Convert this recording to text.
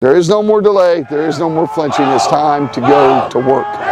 There is no more delay. There is no more flinching. It's time to go to work.